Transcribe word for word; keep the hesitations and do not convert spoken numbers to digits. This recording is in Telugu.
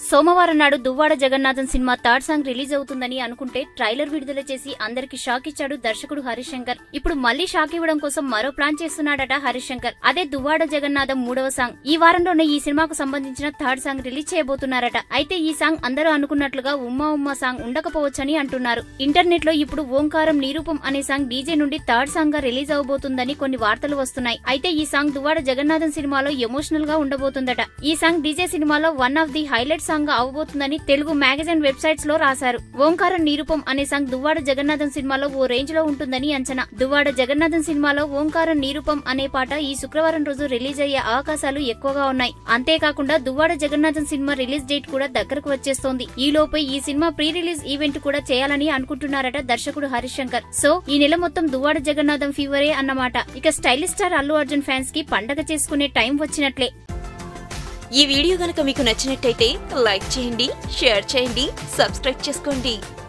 సోమవారం నాడు Duvvada Jagannadham cinema third song release అవుతుందని అనుకుంటే ట్రైలర్ విడుదల చేసి అందరికి షాక్ ఇచ్చాడు దర్శకుడు హరీష్ శంకర్. ఇప్పుడు మళ్లీ షాక్ ఇవ్వడం కోసం మరో ప్లాన్ చేస్తున్నాడట హరీష్ శంకర్. అదే దువ్వాడ జగన్నాథం మూడవ సాంగ్. ఈ వారంలోనే ఈ సినిమాకు సంబంధించిన థర్డ్ సాంగ్ రిలీజ్ చేయబోతున్నారట. అయితే ఈ సాంగ్ అందరూ అనుకున్నట్లుగా ఉమ్మా ఉమ్మా సాంగ్ ఉండకపోవచ్చని అంటున్నారు. ఇంటర్నెట్ లో ఇప్పుడు ఓంకారం నిరూపం అనే సాంగ్ డీజే నుండి థర్డ్ సాంగ్ గా రిలీజ్ అవబోతుందని కొన్ని వార్తలు వస్తున్నాయి. అయితే ఈ సాంగ్ దువ్వాడ జగన్నాథం సినిమాలో ఎమోషనల్ గా ఉండబోతుందట. ఈ సాంగ్ డీజే సినిమాలో one of the highlight song గా అవబోతుందని తెలుగు మ్యాగజైన్ వెబ్సైట్స్ లో రాశారు. ఓంకారం నిరూపం అనే సాంగ్ దువ్వాడ జగన్నాథం సినిమాలో ఓ రేంజ్ లో ఉంటుందని అంచనా. దువ్వాడ జగన్నాథం సినిమాలో ఓంకారం నిరూపం అనే పాట ఈ శుక్రవారం రోజు రిలీజ్ అయ్యే అవకాశాలు ఎక్కువగా ఉన్నాయి. అంతేకాకుండా Duvvada Jagannadham cinema release date కూడా దగ్గరకు వచ్చేస్తోంది. ఈ లోపే ఈ సినిమా ప్రీ రిలీజ్ ఈవెంట్ కూడా చేయాలని అనుకుంటున్నారట దర్శకుడు హరీష్ శంకర్. సో ఈ నెల మొత్తం దువ్వాడ జగన్నాథం ఫీవరే అన్నమాట. ఇక stylish star Allu Arjun fans కి పండగ చేసుకునే టైం వచ్చినట్లే. ఈ వీడియో గనుక మీకు నచ్చినట్టయితే లైక్ చేయండి, షేర్ చేయండి, సబ్స్క్రైబ్ చేసుకోండి.